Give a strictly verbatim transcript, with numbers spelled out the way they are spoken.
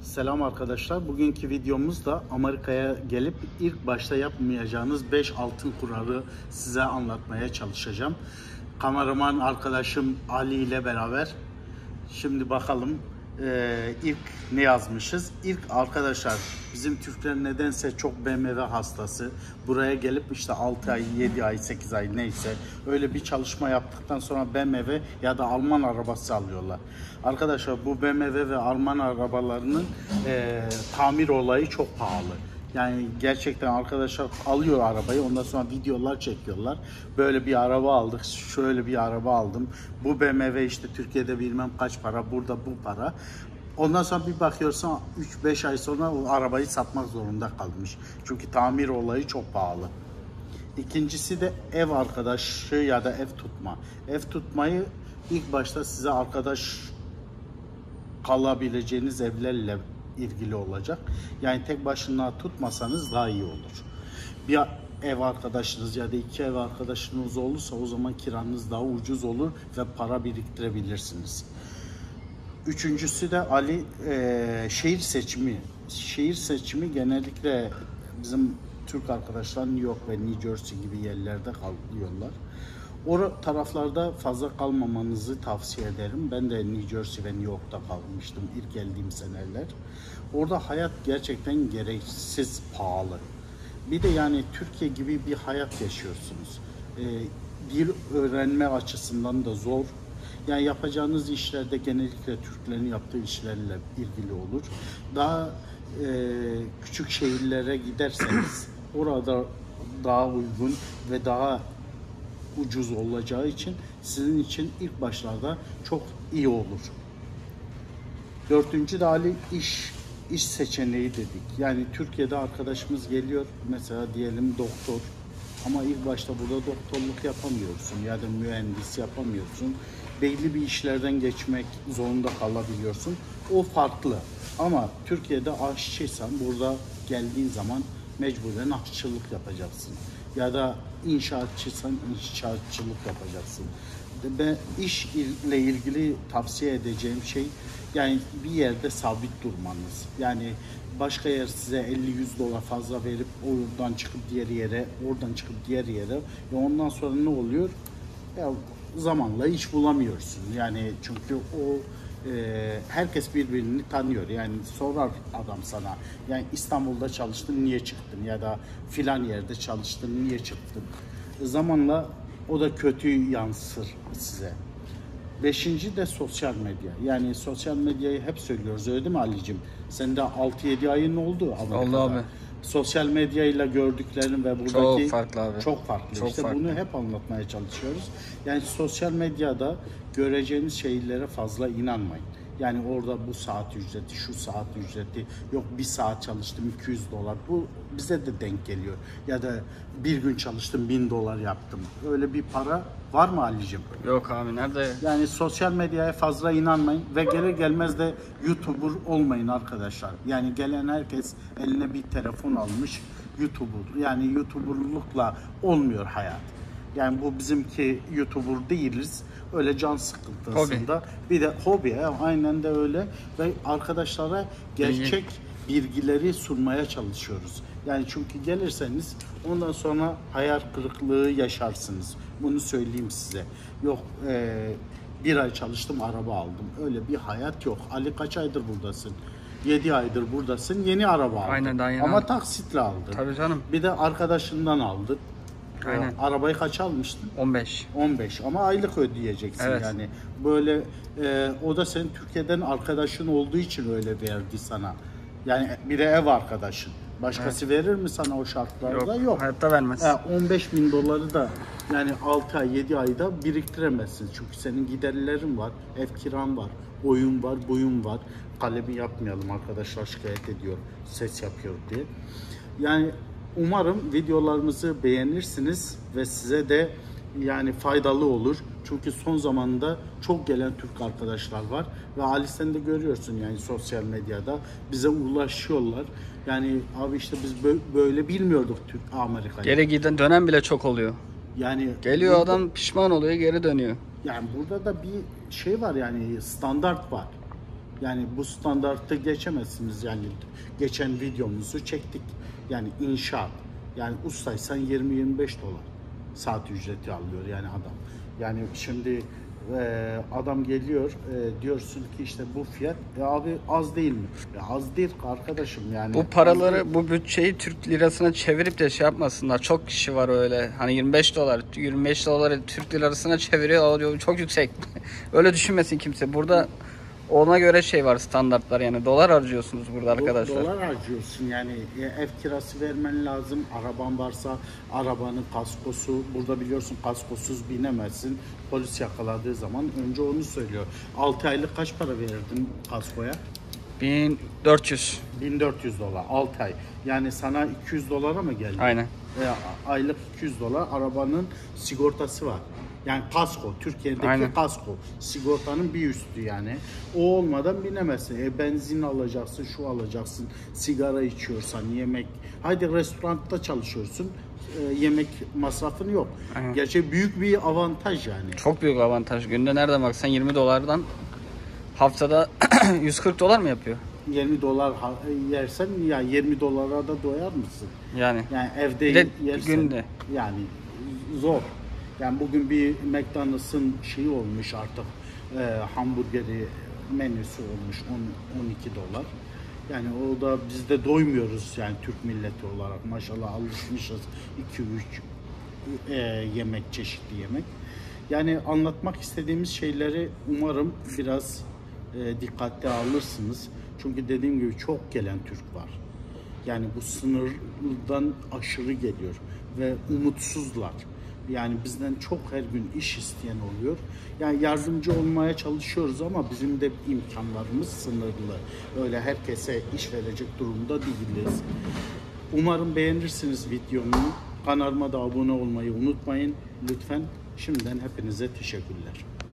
Selam arkadaşlar. Bugünkü videomuzda Amerika'ya gelip ilk başta yapmayacağınız beş altın kuralı size anlatmaya çalışacağım. Kameraman arkadaşım Ali ile beraber. Şimdi bakalım e, ilk ne yazmışız? İlk arkadaşlar bizim Türkler nedense çok B M W hastası. Buraya gelip işte altı ay, yedi ay, sekiz ay neyse öyle bir çalışma yaptıktan sonra B M W ya da Alman arabası alıyorlar. Arkadaşlar bu B M W ve Alman arabalarının e, tamir olayı çok pahalı. Yani gerçekten arkadaşlar alıyor arabayı, ondan sonra videolar çekiyorlar. Böyle bir araba aldık, şöyle bir araba aldım. Bu B M W işte Türkiye'de bilmem kaç para, burada bu para. Ondan sonra bir bakıyorsun üç beş ay sonra o arabayı satmak zorunda kalmış. Çünkü tamir olayı çok pahalı. İkincisi de ev arkadaşı ya da ev tutma. Ev tutmayı ilk başta size arkadaş kalabileceğiniz evlerle ilgili olacak. Yani tek başına tutmasanız daha iyi olur. Bir ev arkadaşınız ya da iki ev arkadaşınız olursa o zaman kiranız daha ucuz olur ve para biriktirebilirsiniz. Üçüncüsü de Ali e, şehir seçimi. Şehir seçimi genellikle bizim Türk arkadaşlar New York ve New Jersey gibi yerlerde kalıyorlar. O taraflarda fazla kalmamanızı tavsiye ederim. Ben de New Jersey ve New York'ta kalmıştım ilk geldiğim seneler. Orada hayat gerçekten gereksiz pahalı. Bir de yani Türkiye gibi bir hayat yaşıyorsunuz. Ee, dil öğrenme açısından da zor. Yani yapacağınız işlerde genellikle Türklerin yaptığı işlerle ilgili olur. Daha e, küçük şehirlere giderseniz orada daha uygun ve daha ucuz olacağı için sizin için ilk başlarda çok iyi olur. Dördüncü de Ali iş iş seçeneği dedik. Yani Türkiye'de arkadaşımız geliyor mesela diyelim doktor ama ilk başta burada doktorluk yapamıyorsun ya da mühendis yapamıyorsun. Belli bir işlerden geçmek zorunda kalabiliyorsun. O farklı. Ama Türkiye'de aşçıysan burada geldiğin zaman mecburen aşçılık yapacaksın. Ya da inşaatçıysan inşaatçılık yapacaksın. Ben iş ile ilgili tavsiye edeceğim şey yani bir yerde sabit durmanız. Yani başka yer size elli yüz dolar fazla verip oradan çıkıp diğer yere, oradan çıkıp diğer yere ve ondan sonra ne oluyor? Ya zamanla iş bulamıyorsun. Yani çünkü o e, herkes birbirini tanıyor. Yani sorar adam sana. Yani İstanbul'da çalıştın niye çıktın ya da filan yerde çalıştın niye çıktın? Zamanla o da kötü yansır size. Beşinci de sosyal medya. Yani sosyal medyayı hep söylüyoruz öyle değil mi Ali'cim? Sen de altı yedi ayın oldu Amerika'da. Oldu abi. Sosyal medyayla gördüklerin ve buradaki çok farklı abi. Çok farklı. Çok işte farklı. bunu hep anlatmaya çalışıyoruz. Yani sosyal medyada göreceğiniz şeylere fazla inanmayın. Yani orada bu saat ücreti, şu saat ücreti, yok bir saat çalıştım iki yüz dolar. Bu bize de denk geliyor. Ya da bir gün çalıştım bin dolar yaptım. Öyle bir para var mı Ali'cim? Yok abi nerede? Yani sosyal medyaya fazla inanmayın ve gelir gelmez de YouTuber olmayın arkadaşlar. Yani gelen herkes eline bir telefon almış YouTuber. Yani YouTuber'lukla olmuyor hayat. Yani bu bizimki YouTuber değiliz. Öyle can sıkıntısında. Hobi. Bir de hobi ya, aynen de öyle ve arkadaşlara gerçek Bilgi. bilgileri sunmaya çalışıyoruz. Yani çünkü gelirseniz ondan sonra hayal kırıklığı yaşarsınız. Bunu söyleyeyim size. Yok e, bir ay çalıştım araba aldım. Öyle bir hayat yok. Ali kaç aydır buradasın? yedi aydır buradasın. Yeni araba aldın. Aynen, daha yeni Ama aldım. taksitle aldın. Tabii canım. Bir de arkadaşından aldın. Aynen. Arabayı kaç almıştın? on beş. on beş ama aylık ödeyeceksin evet. Yani. Böyle e, o da senin Türkiye'den arkadaşın olduğu için öyle verdi sana. Yani bir de ev arkadaşın. Başkası evet. verir mi sana o şartlarda? Yok. Yok. Hayatta vermez. E, on beş bin doları da yani altı ay yedi ayda biriktiremezsin. Çünkü senin giderlerin var, ev kiran var, oyun var, buyun var. Kalemi yapmayalım arkadaşlar şikayet ediyor, ses yapıyor diye. Yani umarım videolarımızı beğenirsiniz ve size de yani faydalı olur. Çünkü son zamanında çok gelen Türk arkadaşlar var ve Ali sen de görüyorsun yani sosyal medyada bize ulaşıyorlar. Yani abi işte biz böyle bilmiyorduk Türk Amerika'yı. Geri giden dönem bile çok oluyor. Yani geliyor burada, adam pişman oluyor, geri dönüyor. Yani burada da bir şey var yani standart var. Yani bu standartı geçemezsiniz. Yani geçen videomuzu çektik. Yani inşaat. Yani ustaysan yirmi yirmi beş dolar saat ücreti alıyor yani adam. Yani şimdi e, adam geliyor e, diyorsun ki işte bu fiyat e, abi az değil mi? E, az değil arkadaşım yani. Bu paraları, bu bütçeyi Türk lirasına çevirip de şey yapmasınlar. Çok kişi var öyle. Hani yirmi beş dolar, yirmi beş doları Türk lirasına çeviriyor. O diyor, çok yüksek. Öyle düşünmesin kimse. Burada ona göre şey var, standartlar yani. Dolar harcıyorsunuz burada arkadaşlar. Dolar harcıyorsun yani e, ev kirası vermen lazım. Araban varsa arabanın kaskosu. Burada biliyorsun kaskosuz binemezsin. Polis yakaladığı zaman önce onu söylüyor. altı aylık kaç para verirdin kaskoya? bin dört yüz. bin dört yüz dolar altı ay. Yani sana iki yüz dolara mı geldi? Aynen. E, aylık iki yüz dolar arabanın sigortası var. Yani kasko, Türkiye'deki Aynen. kasko. Sigortanın bir üstü yani. O olmadan binemezsin. E, benzin alacaksın, şu alacaksın. Sigara içiyorsan, yemek. Haydi restoranda çalışıyorsun. E, yemek masrafın yok. Aynen. Gerçi büyük bir avantaj yani. Çok büyük avantaj. Günde nereden baksan yirmi dolardan haftada yüz kırk dolar mı yapıyor? yirmi dolar ha- yersen ya yirmi dolara da doyar mısın? Yani. Yani evde Bir de yersen günde. yani zor. Yani bugün bir McDonald's'ın şeyi olmuş artık e, hamburgeri menüsü olmuş on on iki dolar. Yani o da biz de doymuyoruz yani Türk milleti olarak maşallah alışmışız iki üç e, yemek çeşitli yemek. Yani anlatmak istediğimiz şeyleri umarım biraz e, dikkatli alırsınız. Çünkü dediğim gibi çok gelen Türk var. Yani bu sınırdan aşırı geliyor ve umutsuzlar. Yani bizden çok her gün iş isteyen oluyor. Yani yardımcı olmaya çalışıyoruz ama bizim de imkanlarımız sınırlı. Öyle herkese iş verecek durumda değiliz. Umarım beğenirsiniz videomu. Kanalıma da abone olmayı unutmayın. Lütfen şimdiden hepinize teşekkürler.